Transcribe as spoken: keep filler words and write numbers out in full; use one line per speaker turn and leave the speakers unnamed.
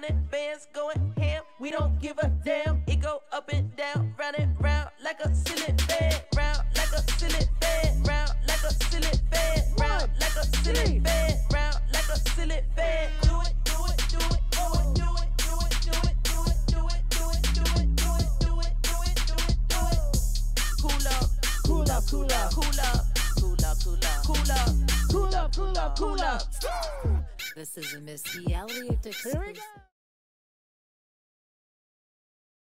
Hundred bands going ham, we don't give a damn. It go up and down, round and round like a ceiling fan. Round like a ceiling fan. Round like a ceiling fan. Round like a ceiling fan. Round like a ceiling fan. Do it, do it, do it, do it, do it, do it, do it, do it, do it, do it, do it, do it, do it, do it, do it, do it. Cool up, cool up, cool up, cool up, cool up, cool up, cool up, cool up, cool up, cool up.
This is a Miss Reality Exclusive.